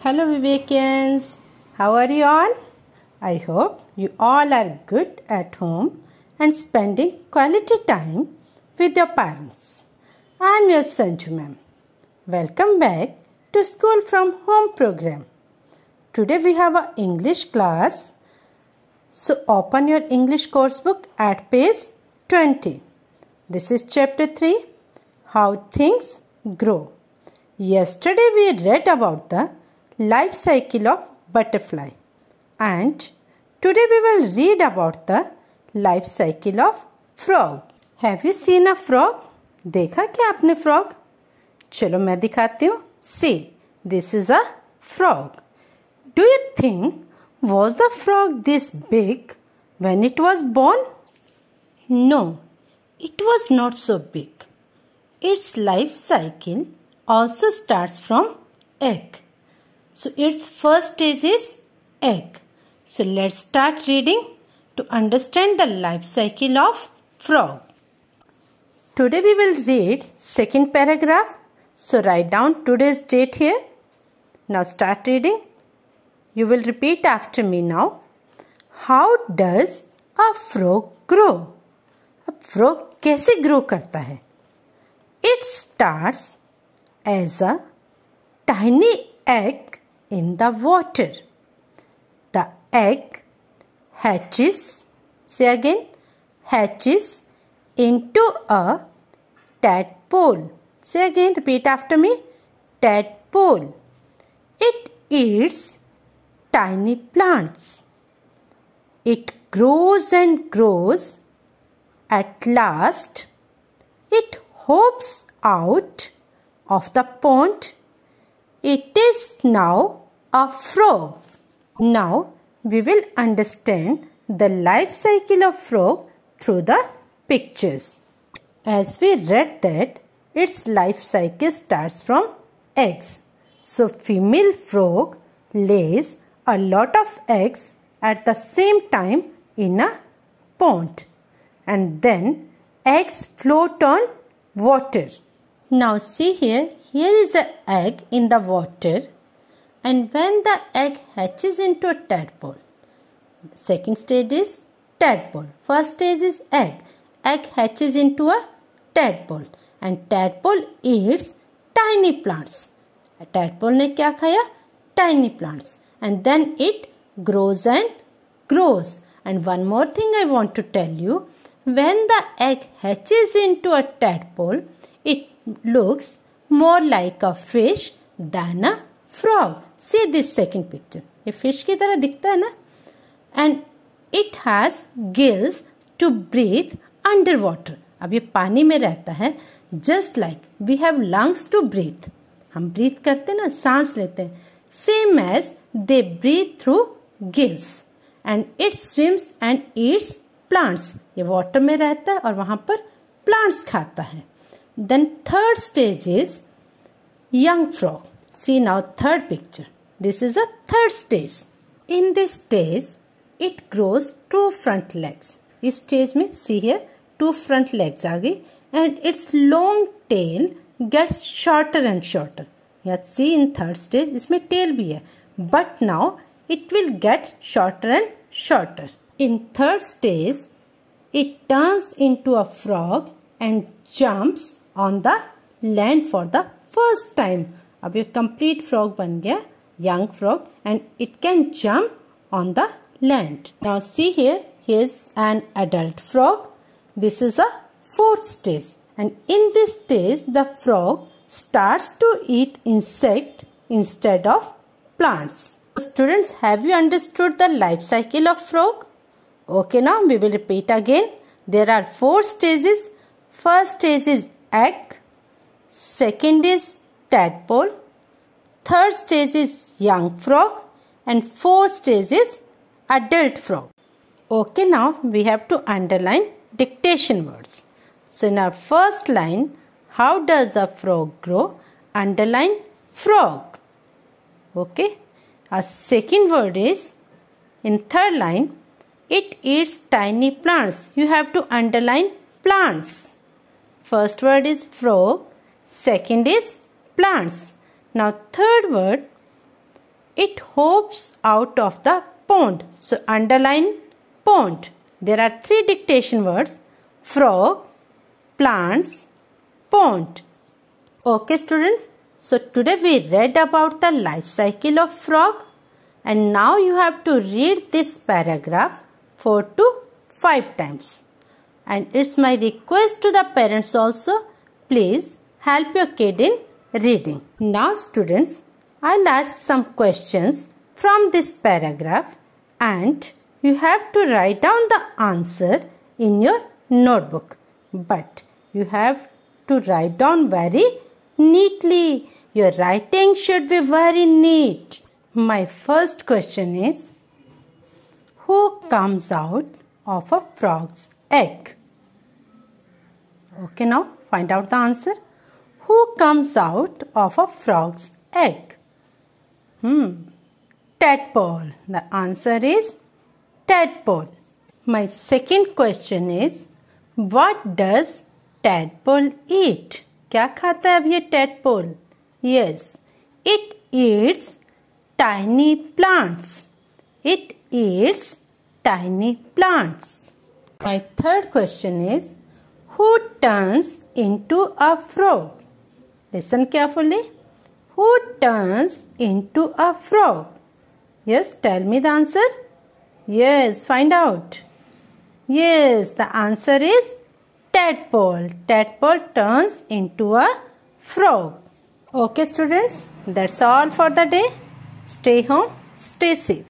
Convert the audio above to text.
Hello Vivekians, how are you all? I hope you all are good at home and spending quality time with your parents. I am your Sanju ma'am. Welcome back to School from Home program. Today we have an English class. So open your English course book at page 20. This is chapter 3, How Things Grow. Yesterday we read about the life cycle of butterfly, and today we will read about the life cycle of frog. Have you seen a frog? देखा क्या आपने frog? चलो मैं दिखाती हूँ. See, this is a frog. Do you think was the frog this big when it was born? No, it was not so big. Its life cycle also starts from egg. So its first stage is egg. So let's start reading to understand the life cycle of frog. Today we will read second paragraph. So write down today's date here. Now start reading. You will repeat after me now. How does a frog grow? A frog कैसे grow करता है? It starts as a tiny egg in the water. The egg hatches, say again, hatches into a tadpole. Say again, repeat after me, tadpole. It eats tiny plants. It grows and grows. At last, it hops out of the pond. It is now a frog. Now we will understand the life cycle of frog through the pictures. As we read that its life cycle starts from eggs. So female frog lays a lot of eggs at the same time in a pond, and then eggs float on water. Now see here is an egg in the water, and when the egg hatches into a tadpole, second stage is tadpole. First stage is egg. Egg hatches into a tadpole, and tadpole eats tiny plants. Tadpole ने क्या खाया? Tiny plants, and then it grows and grows. And one more thing I want to tell you, when the egg hatches into a tadpole, it looks more like a fish than a frog. See this second picture. ये fish की तरह दिखता है ना? And it has gills to breathe underwater. अब ये पानी में रहता है. Just like we have lungs to breathe. हम breathe करते हैं ना, सांस लेते हैं. Same as they breathe through gills. And it swims and eats plants. ये water में रहता है और वहाँ पर plants खाता है. Then third stage is young frog. See now third picture. This is a third stage. In this stage, it grows two front legs. इस stage में see here two front legs आ गई, and its long tail gets shorter and shorter. यहाँ see in third stage इसमें tail भी है, but now it will get shorter and shorter. In third stage, it turns into a frog and jumps on the land for the first time. अब ये complete frog बन गया, young frog, and it can jump on the land. Now see here is an adult frog. This is a fourth stage, and in this stage the frog starts to eat insect instead of plants. Students, have you understood the life cycle of frog? Okay, now we will repeat again. There are four stages. First stage is egg. Second is tadpole. Third stage is young frog. And fourth stage is adult frog. Okay, now we have to underline dictation words. So in our first line, how does a frog grow? Underline frog. Okay. Our second word is, in third line, it eats tiny plants. You have to underline plants. First word is frog. Second is plants. Now third word, it hops out of the pond. So underline pond. There are 3 dictation words: frog, plants, pond. Okay students, so today we read about the life cycle of frog, and now you have to read this paragraph 4 to 5 times. And it's my request to the parents also, please help your kid in reading. Now students, I'll ask some questions from this paragraph and you have to write down the answer in your notebook. But you have to write down very neatly. Your writing should be very neat. My first question is, who comes out of a frog's egg? Okay, now find out the answer. Who comes out of a frog's egg? Tadpole. The answer is tadpole. My second question is, what does tadpole eat? क्या खाता है अब ये tadpole? Yes, it eats tiny plants. It eats tiny plants. My third question is, who turns into a frog? Listen carefully. Who turns into a frog? Yes, tell me the answer. Yes, find out. Yes, the answer is tadpole. Tadpole turns into a frog. Okay students, that's all for the day. Stay home, stay safe.